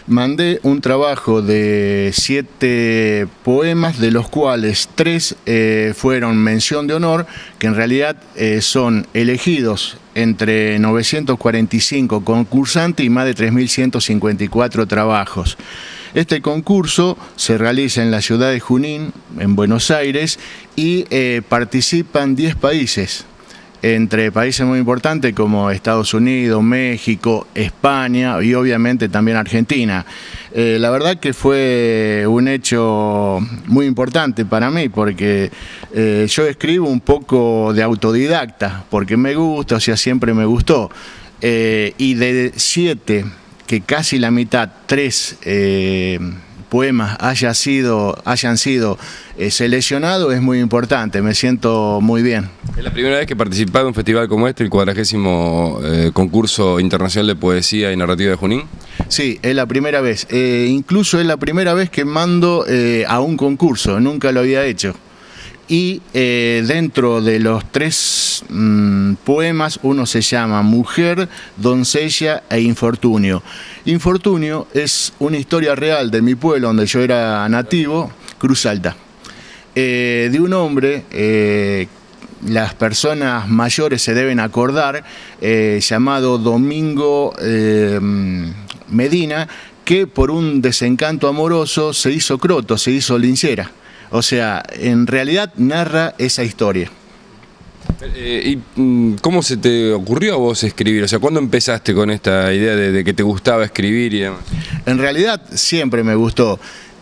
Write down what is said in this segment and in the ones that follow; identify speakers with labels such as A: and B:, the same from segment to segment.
A: mandé un trabajo de 7 poemas, de los cuales 3 fueron mención de honor, que en realidad son elegidos entre 945 concursantes y más de 3.154 trabajos. Este concurso se realiza en la ciudad de Junín, en Buenos Aires, y participan 10 países, entre países muy importantes como Estados Unidos, México, España y obviamente también Argentina. La verdad que fue un hecho muy importante para mí, porque yo escribo un poco de autodidacta, porque me gusta, o sea, siempre me gustó. Y de 7, que casi la mitad, 3 poemas hayan sido seleccionados, es muy importante, me siento muy bien.
B: Es la primera vez que participás de un festival como este, el 40º concurso internacional de poesía y narrativa de Junín.
A: Sí, es la primera vez, incluso es la primera vez que mando a un concurso, nunca lo había hecho. Y dentro de los 3 poemas, uno se llama Mujer, Doncella e Infortunio. Infortunio es una historia real de mi pueblo, donde yo era nativo, Cruz Alta, de un hombre, las personas mayores se deben acordar, llamado Domingo Medina, que por un desencanto amoroso se hizo croto, se hizo linchera. O sea, en realidad narra esa historia.
B: ¿Y cómo se te ocurrió a vos escribir? O sea, ¿cuándo empezaste con esta idea de que te gustaba escribir y demás?
A: En realidad siempre me gustó.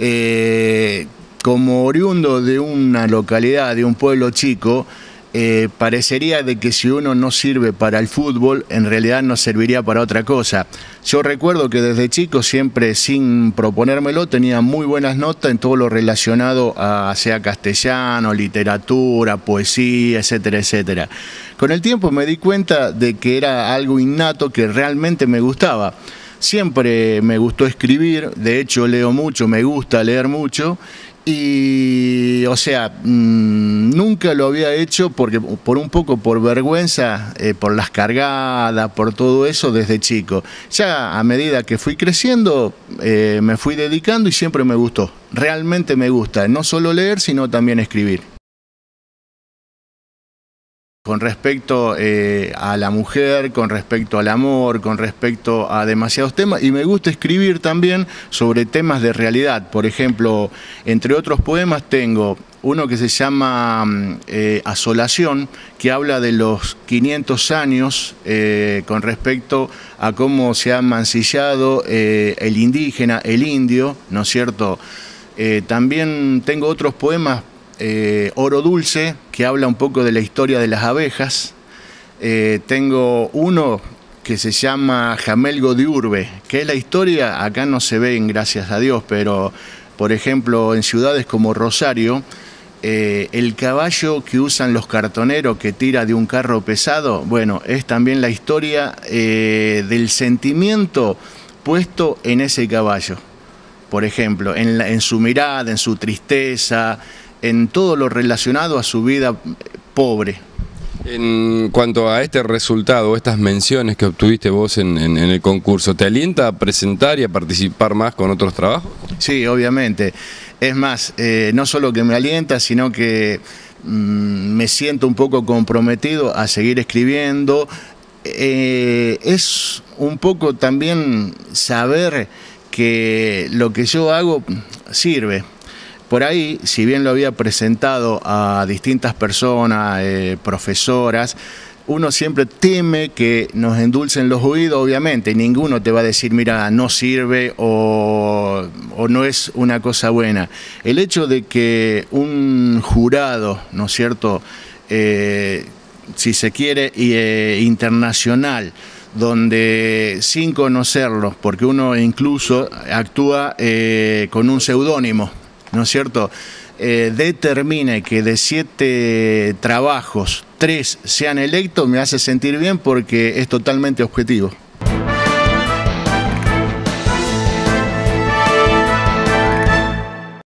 A: Como oriundo de una localidad, de un pueblo chico, parecería de que si uno no sirve para el fútbol, en realidad no serviría para otra cosa. Yo recuerdo que desde chico, siempre sin proponérmelo, tenía muy buenas notas en todo lo relacionado a sea castellano, literatura, poesía, etcétera, etcétera. Con el tiempo me di cuenta de que era algo innato que realmente me gustaba. Siempre me gustó escribir, de hecho leo mucho, me gusta leer mucho. Y, o sea, nunca lo había hecho porque un poco por vergüenza, por las cargadas, por todo eso desde chico. Ya a medida que fui creciendo, me fui dedicando y siempre me gustó. Realmente me gusta, no solo leer, sino también escribir. Con respecto a la mujer, con respecto al amor, con respecto a demasiados temas, y me gusta escribir también sobre temas de realidad. Por ejemplo, entre otros poemas tengo uno que se llama Asolación, que habla de los 500 años con respecto a cómo se ha mancillado el indígena, el indio, ¿no es cierto? También tengo otros poemas, Oro Dulce, que habla un poco de la historia de las abejas. Tengo uno que se llama Jamelgo de Urbe, que es la historia, acá no se ven, gracias a Dios, pero por ejemplo en ciudades como Rosario, el caballo que usan los cartoneros que tira de un carro pesado, bueno, es también la historia del sentimiento puesto en ese caballo. Por ejemplo, en su mirada, en su tristeza, en todo lo relacionado a su vida pobre.
B: En cuanto a este resultado, estas menciones que obtuviste vos en el concurso, ¿te alienta a presentar y a participar más con otros trabajos?
A: Sí, obviamente. Es más, no solo que me alienta, sino que me siento un poco comprometido a seguir escribiendo. Es un poco también saber que lo que yo hago sirve. Por ahí, si bien lo había presentado a distintas personas, profesoras, uno siempre teme que nos endulcen los oídos, obviamente. Ninguno te va a decir, mira, no sirve o no es una cosa buena. El hecho de que un jurado, ¿no es cierto?, si se quiere, internacional, donde sin conocerlos, porque uno incluso actúa con un seudónimo, ¿no es cierto?, determine que de 7 trabajos, 3 sean electos, me hace sentir bien porque es totalmente objetivo.